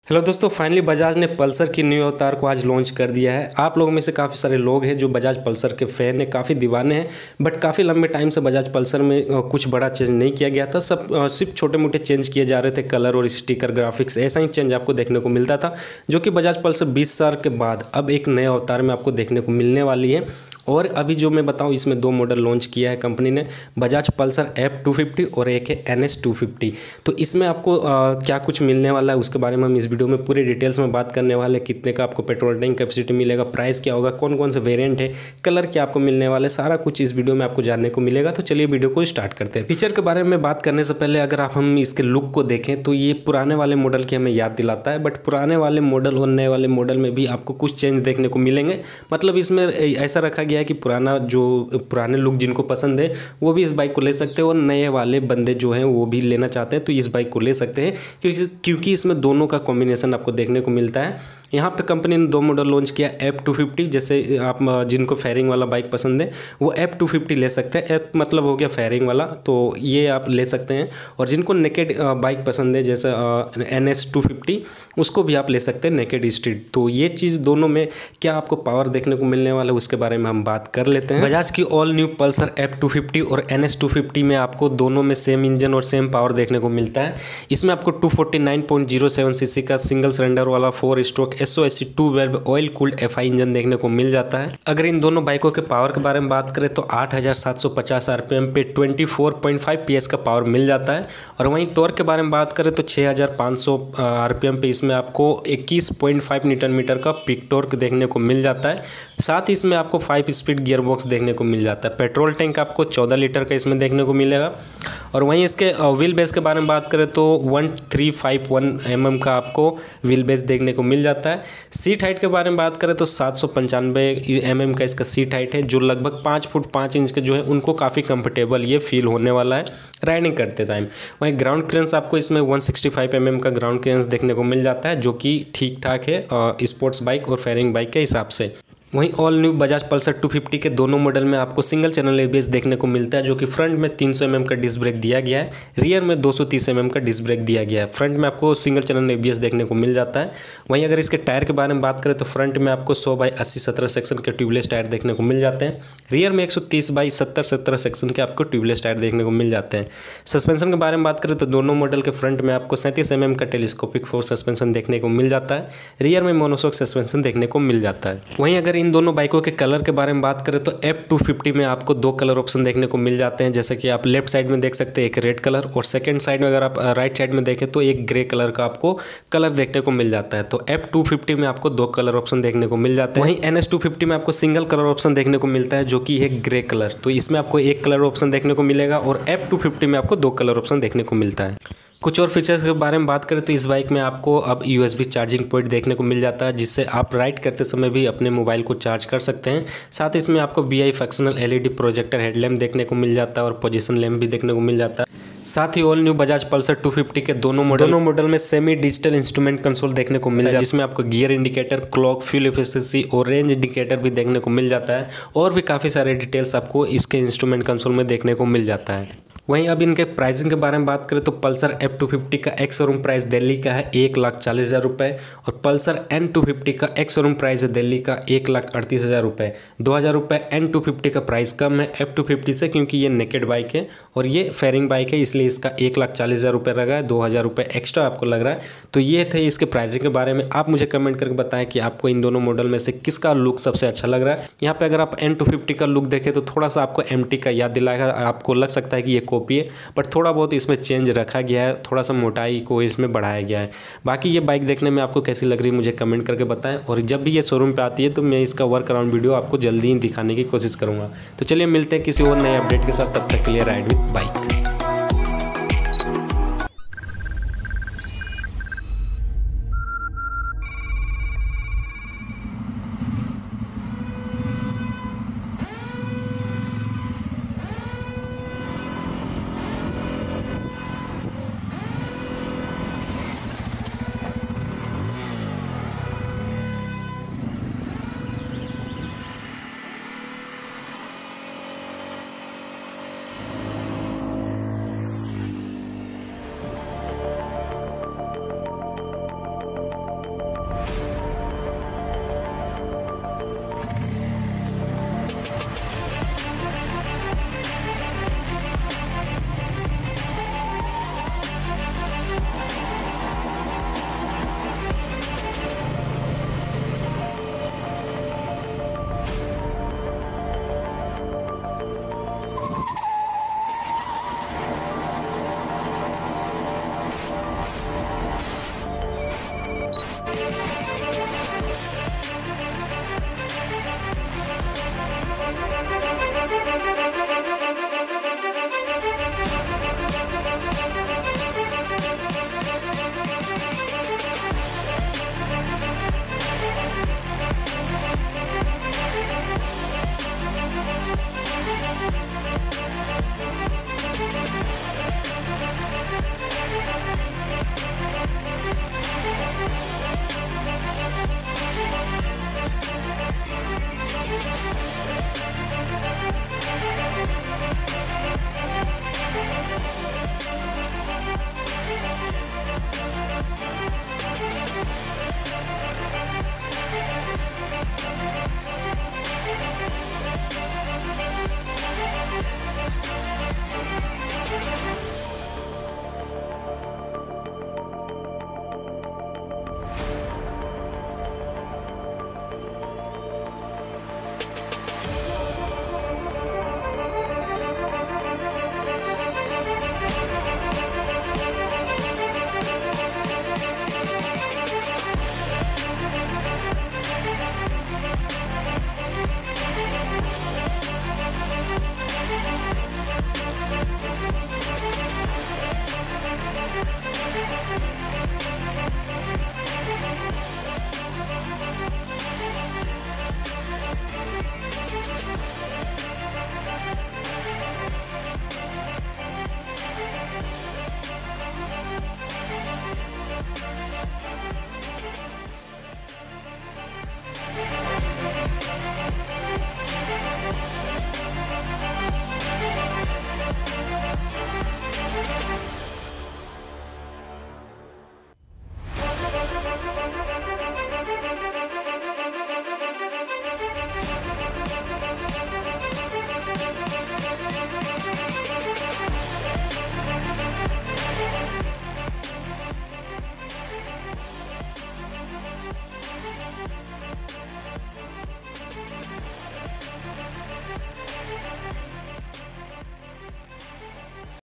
Hello दोस्तों, finally Bajaj ने Pulsar की न्यू अवतार को आज लॉन्च कर दिया है। आप लोगों में से काफ़ी सारे लोग हैं जो बजाज पल्सर के फ़ैन हैं, काफ़ी दीवाने हैं। बट काफ़ी लंबे टाइम से बजाज पल्सर में कुछ बड़ा चेंज नहीं किया गया था। सब सिर्फ छोटे मोटे चेंज किए जा रहे थे, कलर और स्टिकर, ग्राफिक्स, ऐसा ही चेंज आपको देखने को मिलता था। जो कि बजाज पल्सर 20 साल के बाद अब एक नए अवतार में आपको देखने को मिलने वाली है। और अभी जो मैं बताऊं, इसमें दो मॉडल लॉन्च किया है कंपनी ने, बजाज पल्सर F250 और एक है NS250। तो इसमें आपको क्या कुछ मिलने वाला है उसके बारे में हम इस वीडियो में पूरी डिटेल्स में बात करने वाले। कितने का आपको पेट्रोल टैंक कैपेसिटी मिलेगा, प्राइस क्या होगा, कौन कौन से वेरिएंट है, कलर क्या आपको मिलने वाले, सारा कुछ इस वीडियो में आपको जानने को मिलेगा। तो चलिए वीडियो को स्टार्ट करते हैं। फीचर के बारे में बात करने से पहले अगर हम इसके लुक को देखें तो ये पुराने वाले मॉडल की हमें याद दिलाता है। बट पुराने वाले मॉडल और नए वाले मॉडल में भी आपको कुछ चेंज देखने को मिलेंगे। मतलब इसमें ऐसा रखा गया है कि पुराने लुक जिनको पसंद है वो भी इस बाइक को ले सकते हैं, और नए वाले बंदे जो हैं वो भी लेना चाहते हैं तो इस बाइक को ले सकते हैं, क्योंकि इसमें दोनों का कॉम्बिनेशन आपको देखने को मिलता है। यहाँ पे कंपनी ने दो मॉडल लॉन्च किया, F250। जैसे आप जिनको फेयरिंग वाला बाइक पसंद है वो F250 ले सकते हैं। F मतलब हो गया फेयरिंग वाला, तो ये आप ले सकते हैं। और जिनको नेकेड बाइक पसंद है जैसे NS250, उसको भी आप ले सकते हैं, नेकेड स्ट्रीट। तो ये चीज़ दोनों में क्या आपको पावर देखने को मिलने वाला है उसके बारे में हम बात कर लेते हैं। बजाज की ऑल न्यू पल्सर F250 और NS250 में आपको दोनों में सेम इंजन और सेम पावर देखने को मिलता है। इसमें आपको 249.07 सीसी का सिंगल सिलेंडर वाला 4 stroke SOSC 2 valve oil cooled FI engine देखने को मिल जाता है। अगर इन दोनों बाइकों के पावर के बारे में बात करें तो 8750 RPM पे 24.5 PS का पावर मिल जाता है। और वहीं टॉर्क के बारे में बात करें तो 6500 RPM पे इसमें आपको 21.5 न्यूटन मीटर का पीक टॉर्क देखने को मिल जाता है। साथ ही इसमें आपको 5 स्पीड गियर बॉक्स देखने को मिल जाता है। पेट्रोल टैंक आपको 14 लीटर का इसमें देखने को मिलेगा। और वहीं इसके व्हील बेस के बारे में बात करें तो 1351 mm का आपको व्हील बेस देखने को मिल जाता है। सीट हाइट के बारे में बात करें तो 795 mm का इसका सीट हाइट है, जो लगभग 5 फुट 5 इंच के जो है उनको काफ़ी कंफर्टेबल ये फील होने वाला है राइडिंग करते टाइम। वहीं ग्राउंड क्लियरेंस आपको इसमें 165 mm का ग्राउंड क्लियरेंस देखने को मिल जाता है, जो कि ठीक ठाक है स्पोर्ट्स बाइक और फेयरिंग बाइक के हिसाब से। वहीं ऑल न्यू बजाज पल्सर 250 के दोनों मॉडल में आपको सिंगल चैनल ABS देखने को मिलता है, जो कि फ्रंट में 300 mm का डिस्क ब्रेक दिया गया है, रियर में 230 mm का डिस्क ब्रेक दिया गया है। फ्रंट में आपको सिंगल चैनल ABS देखने को मिल जाता है। वहीं अगर इसके टायर के बारे में बात करें तो फ्रंट में आपको 100/80 17 सेक्शन के ट्यूबलेस टायर देखने को मिल जाते हैं। रियर में 130/70 17 सेक्शन के आपको ट्यूबलेस टायर देखने को मिल जाते हैं। सस्पेंशन के बारे में बात करें तो दोनों मॉडल के फ्रंट में आपको 37 mm का टेलीस्कोपिक फोर्स सस्पेंशन देखने को मिल जाता है। रियर में मोनोशॉक सस्पेंशन देखने को मिल जाता है। वहीं अगर इन दोनों बाइकों के कलर के बारे में बात करें तो F250 में आपको दो कलर ऑप्शन देखने को मिल जाते हैं, जैसे कि आप लेफ्ट साइड में देख सकते हैं एक रेड कलर, और सेकंड साइड में अगर आप राइट साइड में देखें तो एक ग्रे कलर का आपको कलर देखने को मिल जाता है। तो F250 में आपको दो कलर ऑप्शन देखने को मिल जाते हैं। वहीं NS250 में आपको सिंगल कलर ऑप्शन देखने को मिलता है, जो कि है ग्रे कलर। तो इसमें आपको एक कलर ऑप्शन देखने को मिलेगा, और F250 में आपको दो कलर ऑप्शन देखने को मिलता है। कुछ और फीचर्स के बारे में बात करें तो इस बाइक में आपको अब USB चार्जिंग पॉइंट देखने को मिल जाता है, जिससे आप राइड करते समय भी अपने मोबाइल को चार्ज कर सकते हैं। साथ ही इसमें आपको BI functional LED projector headlamp देखने को मिल जाता है, और पोजीशन लैम्प भी देखने को मिल जाता है। साथ ही ऑल न्यू बजाज पल्सर 250 के दोनों मॉडल में सेमी डिजिटल इंस्ट्रूमेंट कंसोल देखने को मिल जाता है, जिसमें आपको gear indicator, clock, fuel efficiency और रेंज इंडिकेटर भी देखने को मिल जाता है। और भी काफ़ी सारे डिटेल्स आपको इसके इंस्ट्रूमेंट कंसोल में देखने को मिल जाता है। वहीं अब इनके प्राइसिंग के बारे में बात करें तो पल्सर F250 का एक्स शोरूम प्राइस दिल्ली का है 1,40,000 रुपये, और पल्सर N250 का एक्स शोरूम प्राइस है दिल्ली का 1,38,000 रुपये। 2,000 रुपये N250 का प्राइस कम है F250 से, क्योंकि ये नेकेड बाइक है और ये फेयरिंग बाइक है, इसलिए इसका 1,40,000 रुपये लगा है, 2,000 रुपये एक्स्ट्रा आपको लग रहा है। तो ये थे इसके प्राइसिंग के बारे में। आप मुझे कमेंट करके बताएं कि आपको इन दोनों मॉडल में से किसका लुक सबसे अच्छा लग रहा है। यहाँ पे अगर आप N250 का लुक देखें तो थोड़ा सा आपको MT का याद दिलाएगा, आपको लग सकता है कि ये कॉपी है, बट थोड़ा बहुत इसमें चेंज रखा गया है, थोड़ा सा मोटाई को इसमें बढ़ाया गया है। बाकी ये बाइक देखने में आपको कैसी लग रही है मुझे कमेंट करके बताएं, और जब भी ये शोरूम पे आती है तो मैं इसका वर्क अराउंड वीडियो आपको जल्दी ही दिखाने की कोशिश करूँगा। तो चलिए मिलते हैं किसी और नए अपडेट के साथ, तब तक के लिए राइड विद बाइक।